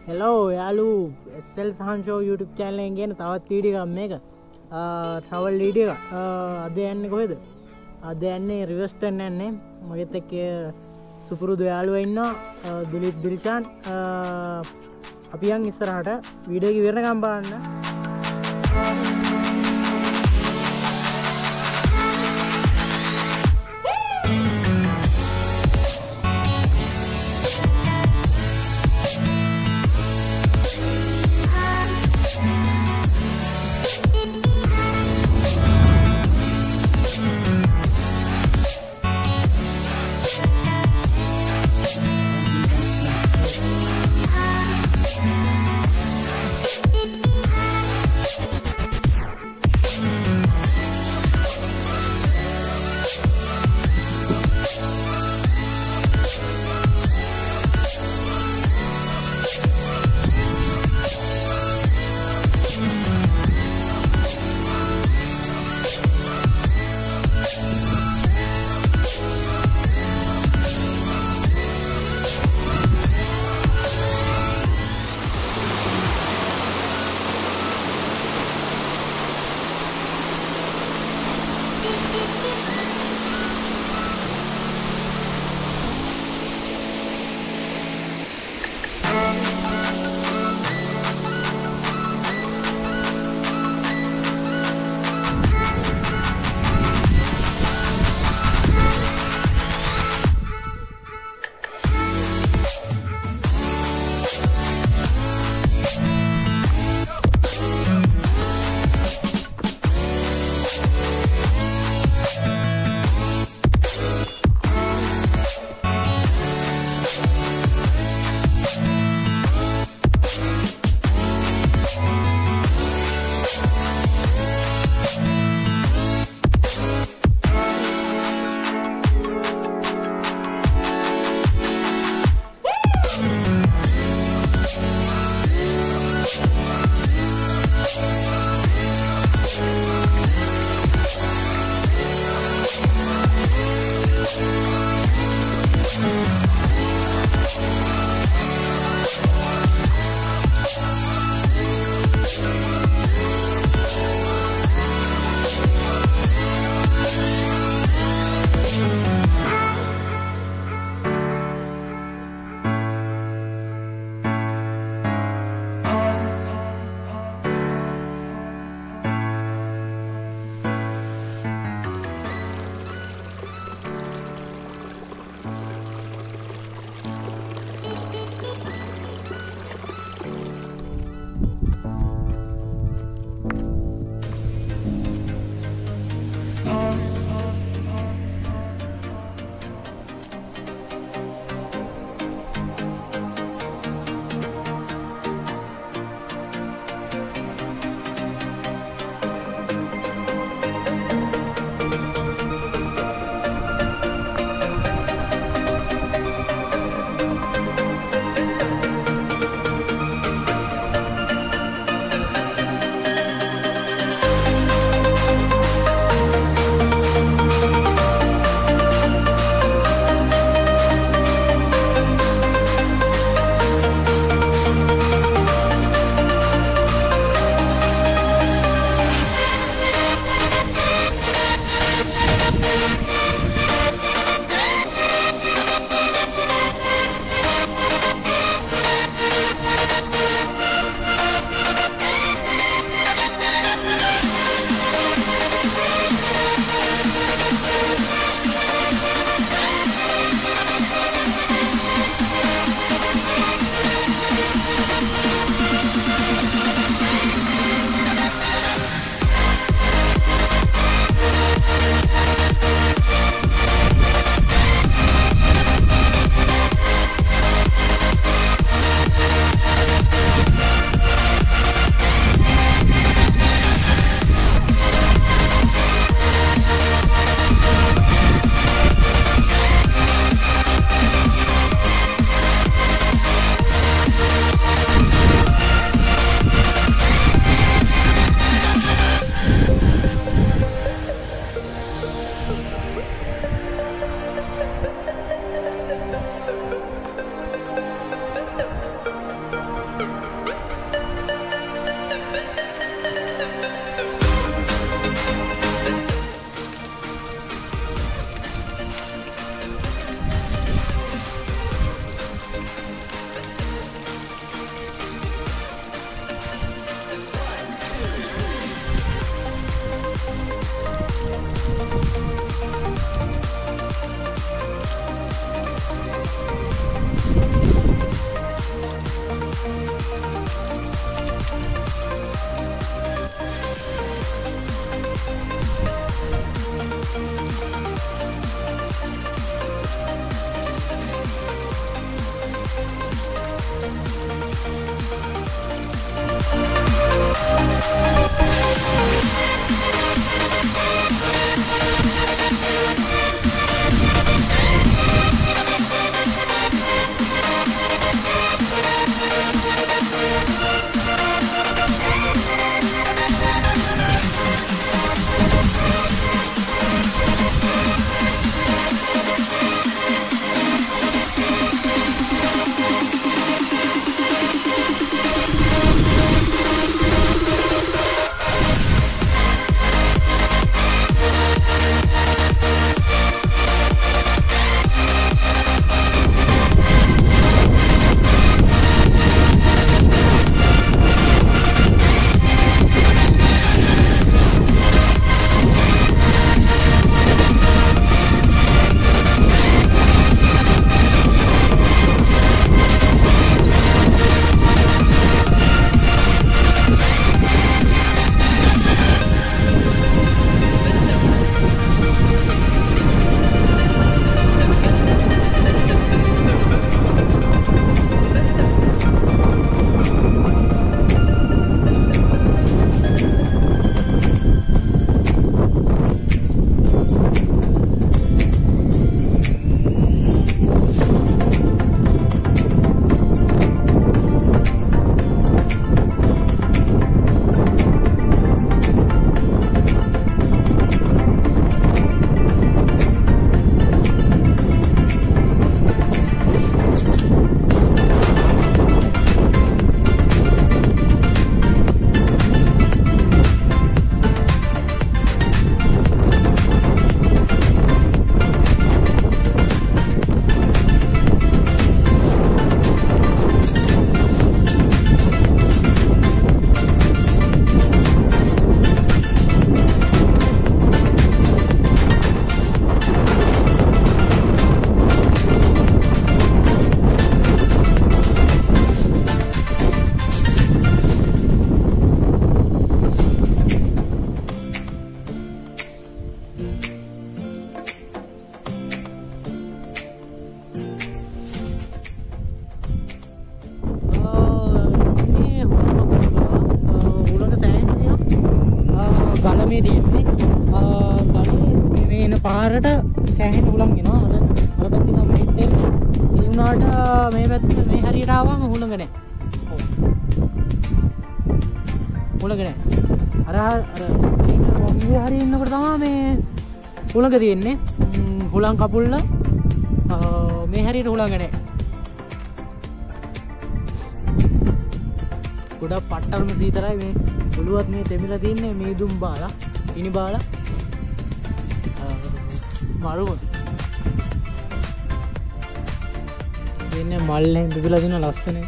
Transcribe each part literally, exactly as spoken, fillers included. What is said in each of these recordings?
Hello යාලු S L Sahan show YouTube channel එකෙන් ගෙන තවත් වීඩියෝ එකක් මේක travel වීඩියෝ එක අද යන්නේ කොහෙද අද යන්නේ Riverston යන්නේ මගෙත් එක්ක සුපුරුදු යාළුවා ඉන්නවා දිලිප් දිල්ෂාන් අපි යන් ඉස්සරහට වීඩියෝ එක ඉවරනකම් බලන්න මේ තියෙන්නේ. කණුව මේ එන පාරට සෑහෙන හුලං එනවා. අර අර පැත්තේ නම් හිට එන්නේ. ඒ වුණාට මේ පැත්ත මේ හරියට ආවම හුලඟ නැහැ. ඔව්. හුලඟ නැහැ. අර අර මේ වගේ හරිය ඉන්නකොට තමයි මේ හුලඟ තියෙන්නේ. හුලං කපුල්ල මේ හරියට හුලඟ නැහැ. ගොඩක් පට්ටල්ම සීතලයි මේ ඔළුවත් මේ තෙමිලා තින්නේ මීදුම් බාලා ඉනි බාලා මරුම දෙන්නේ මල්ලෙන් පිපිලා දින ලස්සන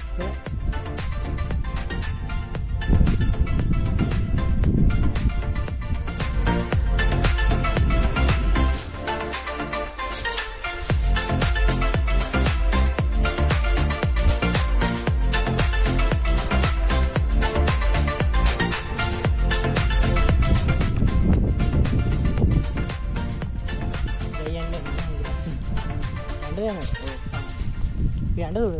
යන්න දුර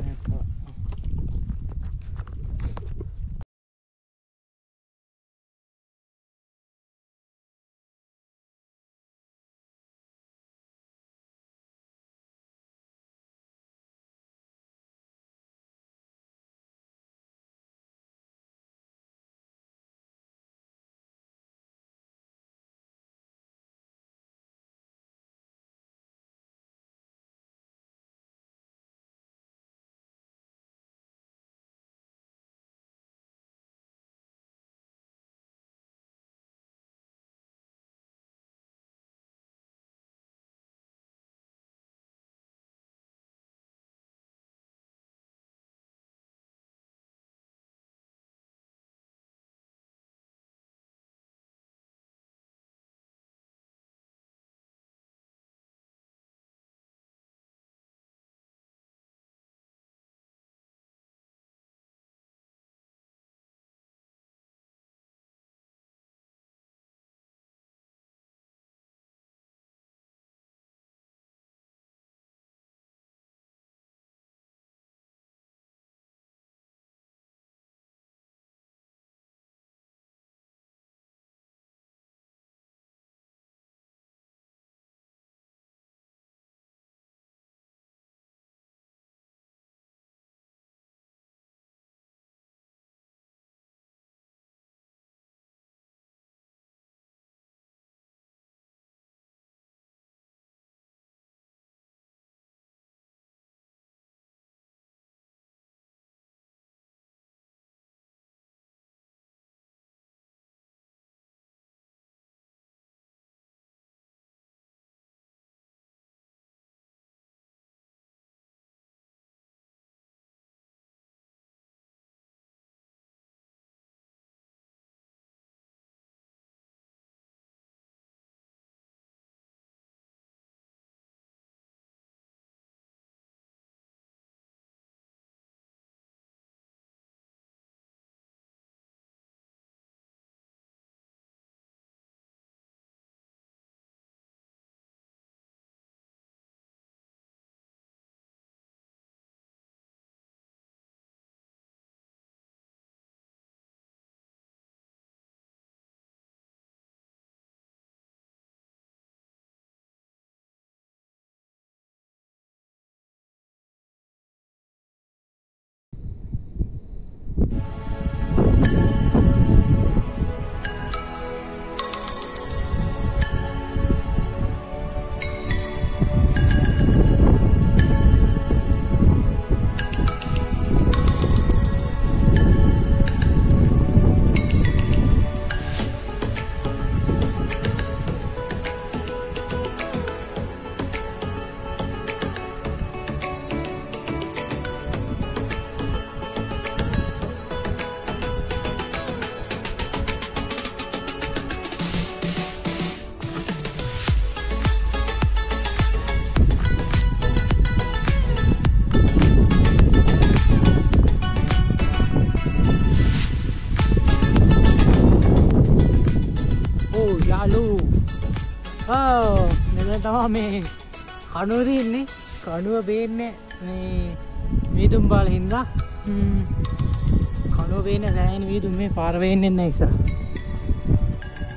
Oh, මෙතන තමයි මේ කණුව තියෙන්නේ. කණුව පේන්නේ මේ වීදුම් බාල හින්දා. හ්ම්. කණුව පේන්නේ සෑහෙන වීදුම් මේ පාර පේන්නේ නැහැ ඉස්සර.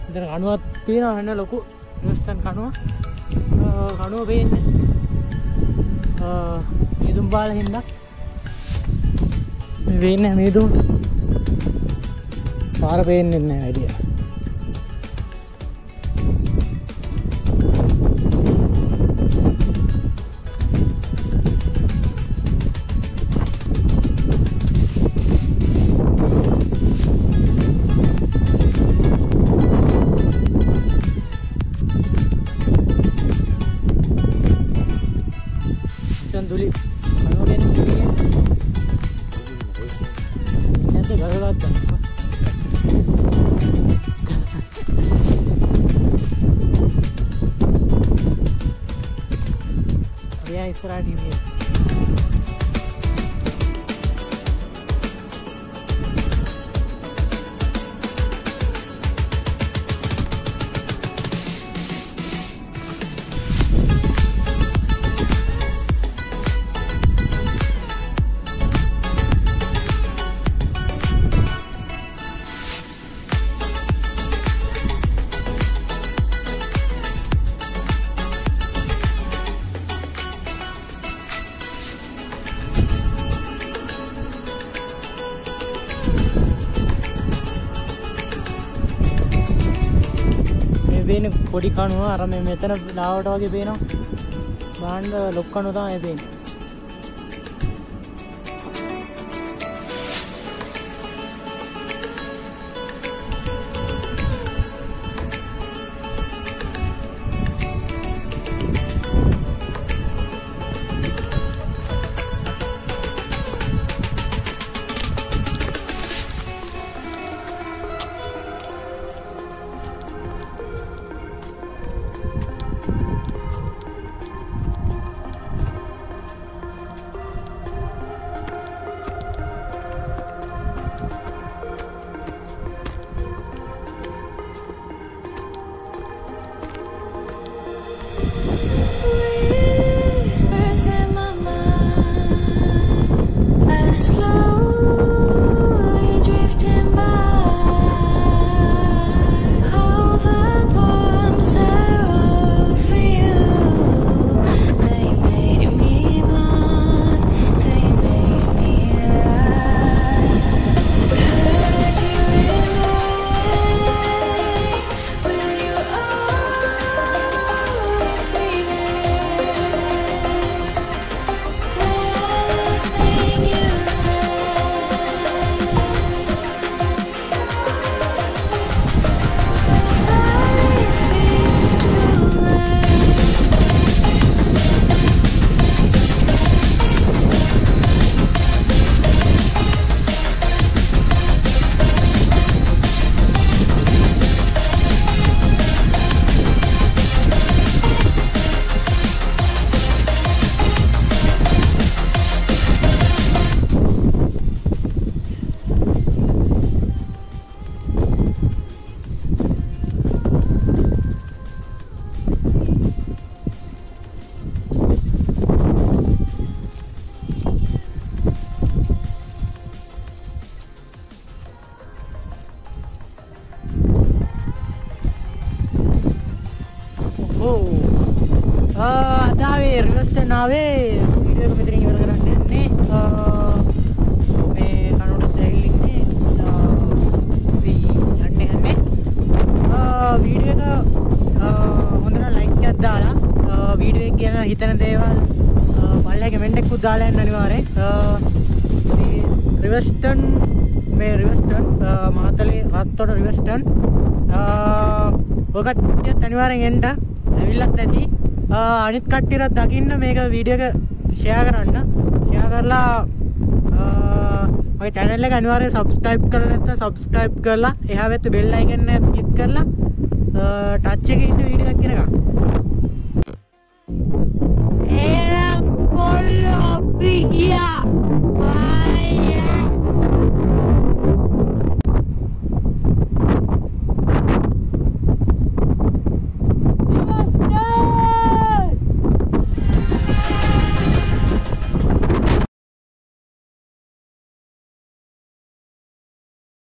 මෙතන කණුවක් තියෙනවා නේ ලොකු රිවර්ස්ටන් කණුව. කණුව පේන්නේ. මීදුම් බාල හින්දා මේ වෙන්නේ මීදුම් පාර පේන්නේ නැහැ වැඩි. Duli, ano yan duli yan? Yan to gagawad ba? Kaya isra di niya. පොඩි කණුව අර මේ මෙතන ලාවට වගේ පේනවා. බාන්න ලොක් කණුව තමයි පේන්නේ. Riverston ආවේ වීඩියෝ එක මෙතනින් ඉවර කරන්න යන්නේ. මේ කනුවට ඇවිල්ලා ඉන්නේ. අපි යන්නේ යන්නේ. වීඩියෝ එක හොඳට ලයික් එකක් දාලා වීඩියෝ එක ගැන හිතන දේවල් පල්ලේ කමෙන්ට් එකකුත් දාලා යන්න අනිවාර්යෙන්. මේ Riverston මේ Riverston මාතලේ රත්තොට Riverston ඔකට අනිවාර්යෙන් එන්න ඇවිල්ලත් ඇති. අනිත් කට්ටියට දකින්න මේක වීඩියෝ එක ෂෙයා කරන්න. ෂෙයා කරලා මගේ channel එක අනිවාර්යයෙන් subscribe කරලා නැත්නම් subscribe කරලා එහා පැත්තේ bell icon එක click කරලා touch එකේ ඉන්න වීඩියෝ එකක් කරගන්න. ඒ කොල්ලෝ පියා